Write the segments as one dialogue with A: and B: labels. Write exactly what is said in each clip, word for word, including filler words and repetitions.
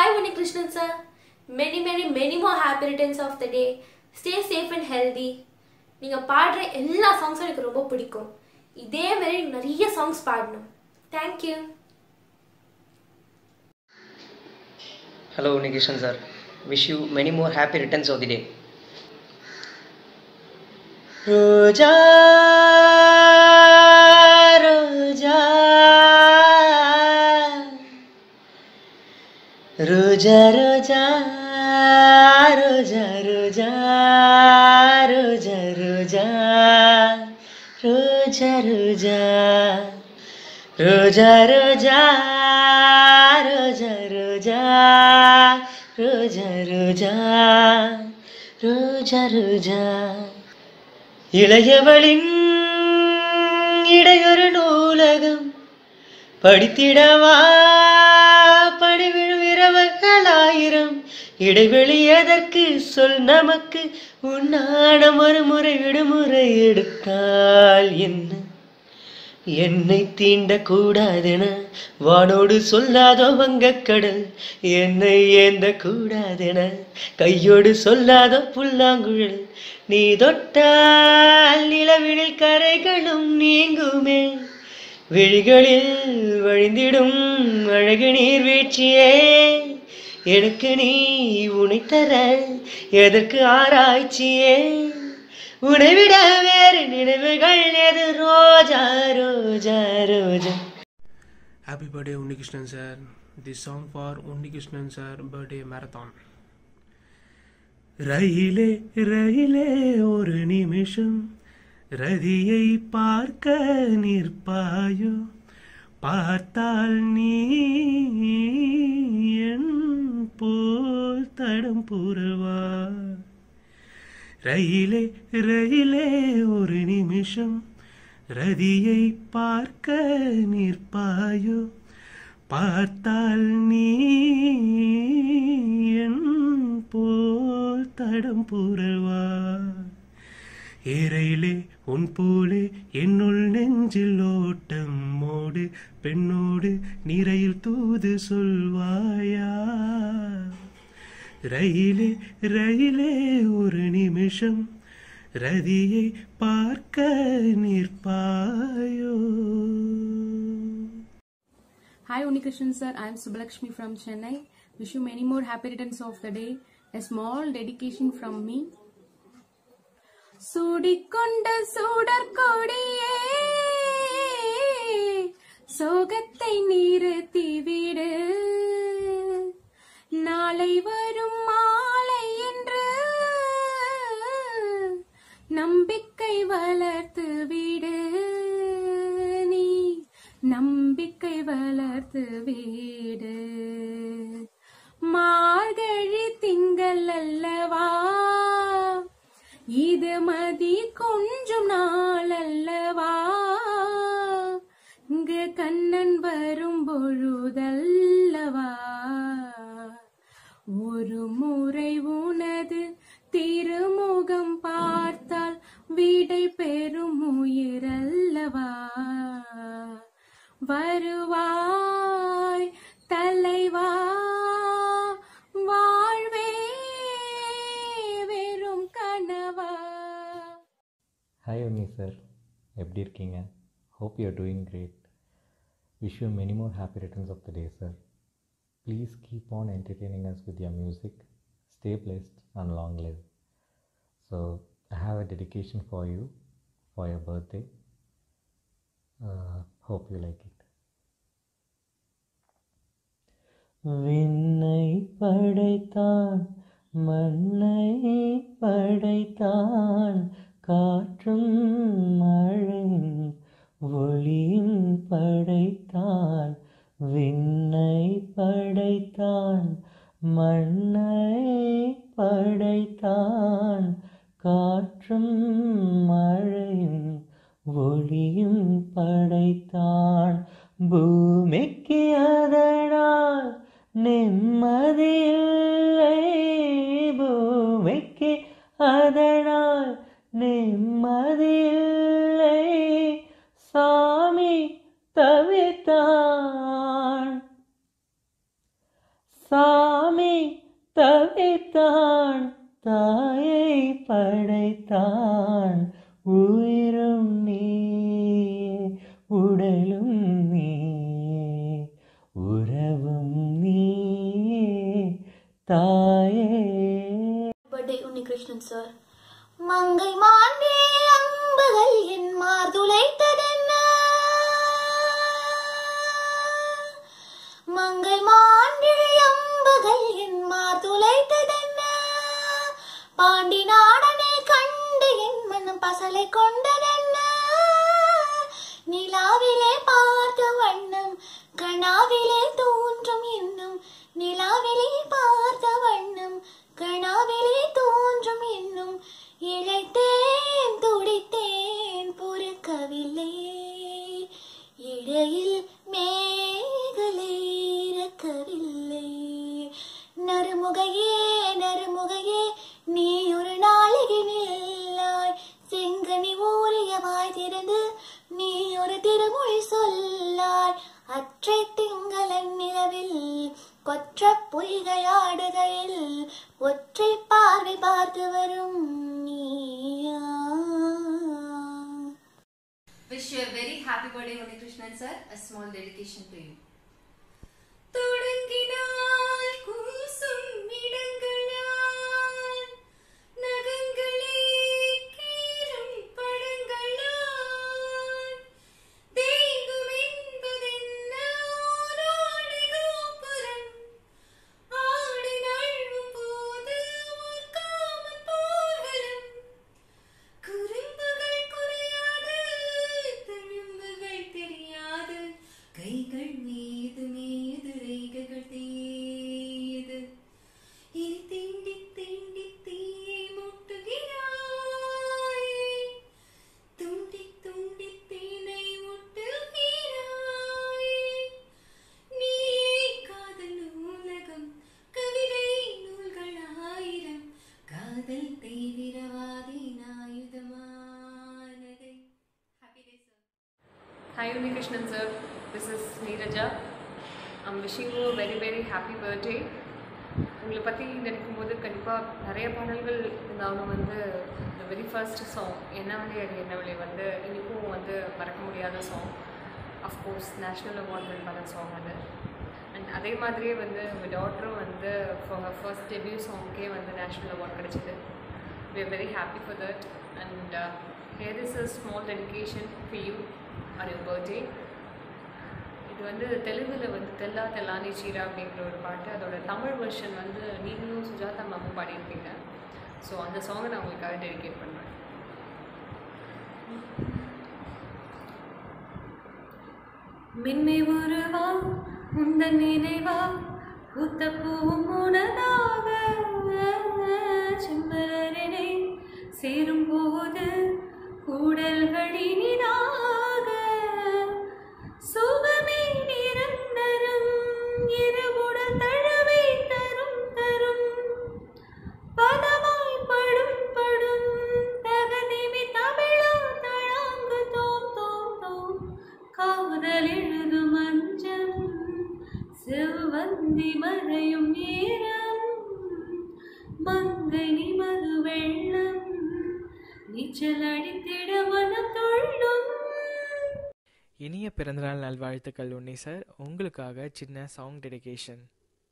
A: Krishnan sir. Many, many, many more happy returns of the day. Stay safe and healthy. நீங்கள் பாடுற எல்லா சாங்ஸும் எனக்கு ரொம்ப பிடிக்கும். இதே மாதிரி நிறைய சாங்ஸ் பாடணும். Thank you.
B: Hello Krishnan sir. Wish you many more happy returns of the day. Roja Roja Roja Roja Roja Roja Roja Roja Roja Roja Roja Roja Roja Roja Roja Roja Roja Roja இளையவளின் இடையொரு நூலகம் படித்திடவா படிவிழும் இரவுகளாயிரம் இடைவெளி எதற்கு சொல் நமக்கு உன்னாடம் ஒரு முறை விடுமுறை எடுத்தால் என்ன என்னை தீண்ட கூடாதென வானோடு சொல்லாதோ வங்கக்கடல் என்னை ஏந்த கூடாதென கையோடு சொல்லாதோ புல்லாங்குழல் நீ தொட்டால் நிலவினில் கரைகளும் நீங்குமே விழிகளில் வழிந்திடும் அழகு நீர்வீழ்ச்சியே எனக்கு நீ உனை தர எதற்கு ஆராய்ச்சியே உன்னை விட வேறு நினைவுகள் எது ரோஜா ரோஜா ரோஜா.
C: Happy birthday Krishnan sir. This song for Krishnan sir birthday marathon. ரயிலே ரயிலே ஒரு நிமிஷம் ரதியை பார்க்க நிற்பாயோ பார்த்தால் நீ என் போல் தடம் புரவா ரயிலே ரயிலே ஒரு நிமிஷம் ரதியை பார்க்க நிற்பாயோ பார்த்தால் நீ என் போல் தடம் புரவா ஏரையிலே உன் போலே என்னுள் நெஞ்சில் ஓட்டம் மோடு பெண்ணோடு நிறையில் தூது சொல்வாயா ரயிலே ரயிலே ஒரு நிமிஷம் ரதியை பார்க்க நிற்பாயோ.
D: Hi Krishnan sir, I am Subbalakshmi from Chennai. Wish you many more happy returns of the day. A small dedication from me. சூடிக்கொண்ட சூடர் கொடியே சோகத்தை நிறுத்திவிடு நாளை வரும் மாலை என்று நம்பிக்கை வளர்த்து விடு நீ நம்பிக்கை வளர்த்து விடு மார்கழி திங்கள் அல்லவா இது மதி கொஞ்சம் நாள் அல்லவா இங்கு கண்ணன் வரும் பொழுதல்லவா ஒரு முறை உனது திருமுகம் பார்த்தால் விடை பெறும் உயிரல்லவா வருவாய் தலைவா வாழ்வே வெறும் கனவா.
E: ஹாய் உன்னி சார், எப்படி இருக்கீங்க? Hope you are doing great. Wish you many more happy returns of the day sir. Please keep on entertaining us with your music. Stay blessed and long live. So, I have a dedication for you for your birthday. Uh, hope you like it. விண்ணை படைத்தான் மண்ணை படைத்தான் காற்றும் மழையும் ஒளியும் படைத்தான் விண்ணை படைத்தான் மண்ணை படைத்தான் காற்றும் மழையும் ஒளியும் படைத்தான் பூமிக்கு அதனால் நிம்மதியில்லை பூமிக்கு அதனால் நிம்மதியில்லை சாமி தவித்தான் சா தவித்தான் தாயை படைத்தான் உயிரும் நீ உடலும் நீ உறவும் நீ தாயே.
F: Birthday Unnikrishnan sir. மங்கை மாண்டே அம்புகள் என் மார்துளைத்ததென்ன, மங்கை மாண்டே அம்புகள் என் மார்துளைத்ததென்ன, பாண்டி நாடனை கண்டு என் மனம் பசலை கொண்டதென்ன, நிலாவிலே பார்த்த வண்ணம் கனாவிலே தோன்றும் இன்னும், நிலாவிலே பார்த்த வண்ணம் கனாவிலே தோன்றும் இன்னும், இழைத்தேன் துடித்தேன் பொறுக்கவில்லை, இடையில் மேகலை இறக்கவில்லை. நறுமுகையே நறுமுகையே நீ ஒரு நாளிகை நில்லாய், செங்கனி ஊறிய வாய் திறந்து நீ ஒரு திருமொழி சொல்லாய், அற்றை திங்களன் நிலவில் கொற்ற பொய்கள் ஆடுகையில் ஒற்றை பார்வை பார்த்து வரும் நீயா.
G: Wish you a very happy birthday, Unnikrishnan sir. A small dedication to you. தொடங்கினால் கூசும் இடங்களால் நகங்களே கீறும் படங்களால் தெய்வம் என்பதென்ன ஓராடை கோபுரம் ஆடை நழுவும் போது ஓர் காமன் போர்வலம் குறும்புகள் குறையாது தழும்புகள் தெரியாது கைகள் மீது மீது ரேகைகள் தேயது இனி தீண்டி தீண்டி தீயை முட்டுகிறாயே துண்டி துண்டி தீனை முட்டுகிறாயே நீ காதல் நூலகம் கவிதை நூல்கள் ஆயிரம் காதல் தீவிரவாதியின் ஆயுதமானதை. Happy day sir.
H: Hi Unnikrishnan sir, this is Neeraja. I'm wishing you a very very happy birthday. உங்களை பற்றி நினைக்கும் போது கண்டிப்பாக நிறைய பாடல்கள் இருந்தாலும் வந்து the very first song Ennavale அது என்னவளே வந்து இன்றைக்கும் வந்து மறக்க முடியாத song. Of course national award win பண்ண சாங் அது. அண்ட் அதே மாதிரியே வந்து உங்கள் டாட்டரும் வந்து ஃபார் ஹர் ஃபர்ஸ்ட் டெபியூ சாங்க்கே வந்து நேஷ்னல் அவார்ட் கிடச்சிது. We are very happy for that. And uh, here is a small dedication for you on your birthday. இது வந்து தெலுங்கில் வந்து தெல்லா தெல்லானி சீரா அப்படிங்கிற ஒரு பாட்டு, அதோட தமிழ் வெர்ஷன் வந்து நீங்களும் சுஜாதா மேமும் பாடியிருப்பீங்க. ஸோ அந்த சாங்கை நான் உங்களுக்காக டெடிகேட் பண்ணுறேன். மின்னை உருவா உந்தன் நினைவா பூத்த பூவும் உனதாக செம்மலரினை சேரும் போது கூடல்கள் இனிதாக சுகமே நிரந்தரம் இருவுடன் தழவை தரும் தரும் பதமாய் படும் படும் தகதிமி தமிழா தழாங்கு தோம் தோம் தோம் காதல் எழுதும் அஞ்சம் செவ்வந்தி மறையும் நேரம் மங்கை நிமது வெள்ளம் நீச்சல் அடித்திட மனம் தொள்ளும்.
I: இனிய பிறந்தநாள் நல்வாழ்த்துக்கள் உன்னி சார். உங்களுக்காக சின்ன சாங் டெடிகேஷன்.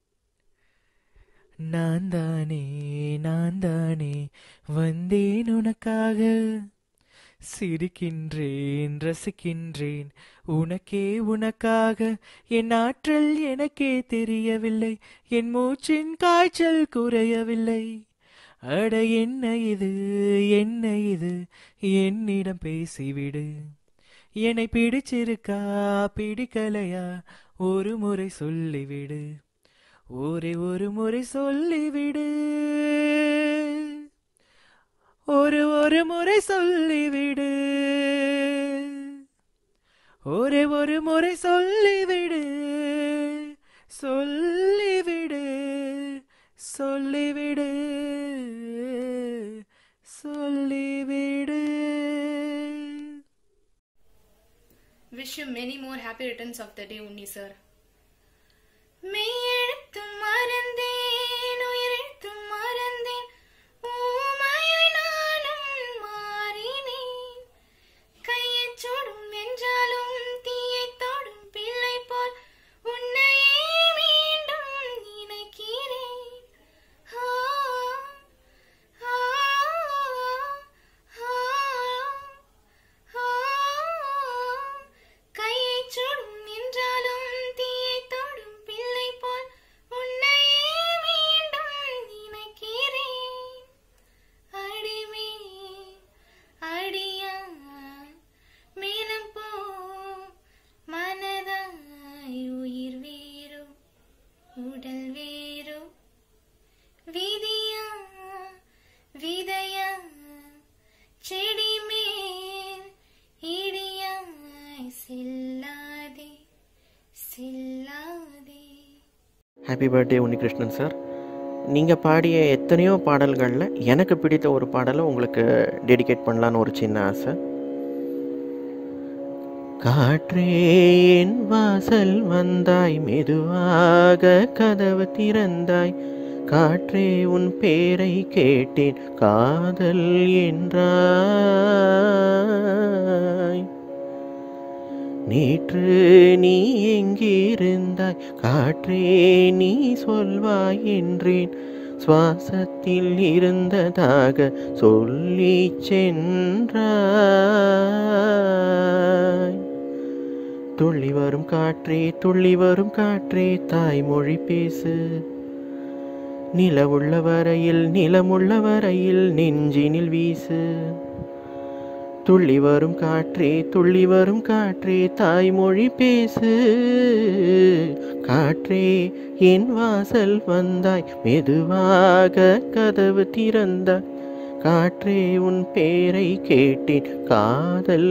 I: நான் தானே நான் தானே வந்தேன் உனக்காக, சிரிக்கின்றேன் ரசிக்கின்றேன் உனக்கே உனக்காக, என் ஆற்றல் எனக்கே தெரியவில்லை, என் மூச்சின் காய்ச்சல் குறையவில்லை. அட என்ன இது என்ன இது என்னிடம் பேசிவிடு, என்னை பிடிச்சிருக்கா பிடிக்கலையா ஒரு முறை சொல்லிவிடு, ஒரே ஒரு முறை சொல்லிவிடு, ஒரு ஒரு முறை சொல்லிவிடு, ஒரே ஒரு முறை சொல்லிவிடு, சொல்லிவிடு சொல்லிவிடு சொல்லிவிடு.
J: Wish you many more happy returns of the day, Unni sir. மெய்யெழுத்தும் மறந்தேன் உயிரின் உடல் வேறு விதியா விதையா செடி மேல் இடியாய் செல்லாதே செல்லாதே.
K: Happy birthday Unnikrishnan sir. நீங்கள் பாடிய எத்தனையோ பாடல்களில் எனக்கு பிடித்த ஒரு பாடலை உங்களுக்கு டெடிகேட் பண்ணலான்னு ஒரு சின்ன ஆசை. காற்றே என் வாசல் வந்தாய், மெதுவாக கதவு திறந்தாய், காற்றே உன் பேரை கேட்டேன், காதல் என்றாய். நேற்று நீ எங்கிருந்தாய், காற்றே நீ சொல்வாய் என்றேன், சுவாசத்தில் இருந்ததாக சொல்லி சென்றாய். துள்ளி வரும் காற்றே துள்ளி வரும் காற்றே தாய்மொழி பேசு, நிலவுள்ள வரையில் நிலமுள்ள வரையில் நெஞ்சினில் வீசு. துள்ளி வரும் காற்றே துள்ளி வரும் காற்றே தாய்மொழி பேசு, காற்றே என் வாசல் வந்தாய், மெதுவாக கதவு திறந்தாய், காற்றே உன் பேரை கேட்டேன், காதல்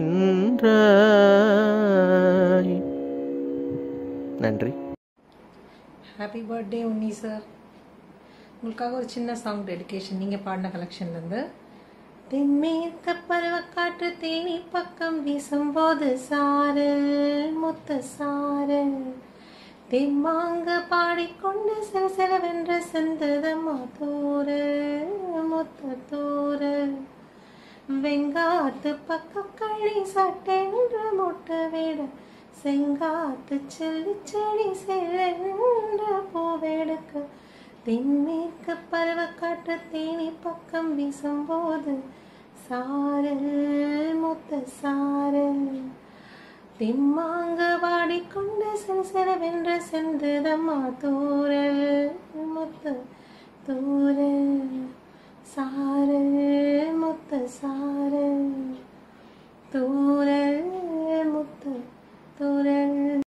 K: என்றாய். நன்றி.
L: Happy birthday Unni sir. உங்களுக்காக ஒரு சின்ன சாங் டெடிகேஷன் நீங்கள் பாடின கலெக்ஷன்லேருந்து. தென்மேற்கு பருவக்காற்று தேனி பக்கம் வீசும்போது சாரல் முத்த சாரல், தெம்மாங்க பாடிக்கொண்டு சில சிலவென்று செந்ததம்மா தூரல் முத்த தூரல், வெங்காத்து பக்கம் களி சட்டென்று முட்டை விட, செங்காத்து செல்லி செடி செல்ல பூவெடுக்க, தென்மேற்கு பருவக்காற்று தேனி பக்கம் வீசும்போது சாரல் முத்த சாரல், தெம்மாங்க வாடிக்கொண்டு சில சிலவென்று சென்றதம்மா தூரல் முத்த தூரல், சாரல் முத்த சாரல், தூரல் முத்த தூரல்.